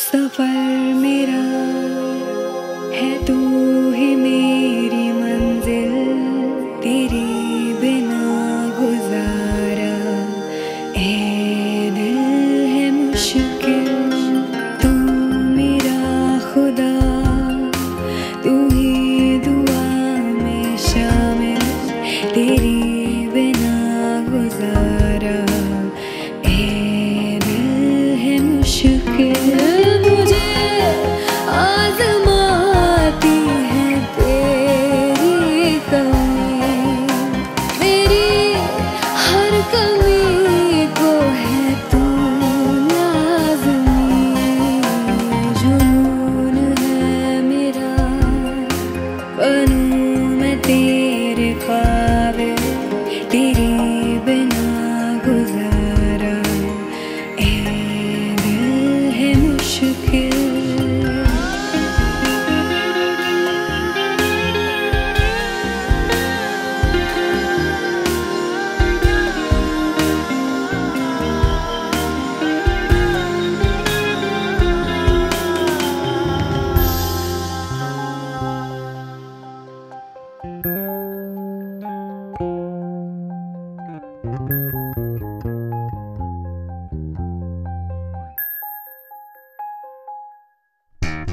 सफर मेरा है तू ही मेरी मंजिल, तेरे बिना गुजारा ए दिल है मुश्किल। तू मेरा खुदा, तू ही दुआ में शामिल, तेरी बिना गुजारा ए दिल है मुश्किल।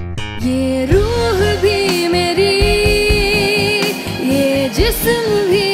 ये रूह भी मेरी, ये जिस्म भी